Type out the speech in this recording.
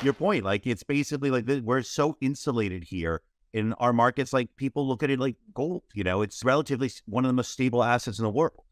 your point. Like, it's basically like we're so insulated here in our markets. Like, people look at it like gold. You know, it's relatively one of the most stable assets in the world.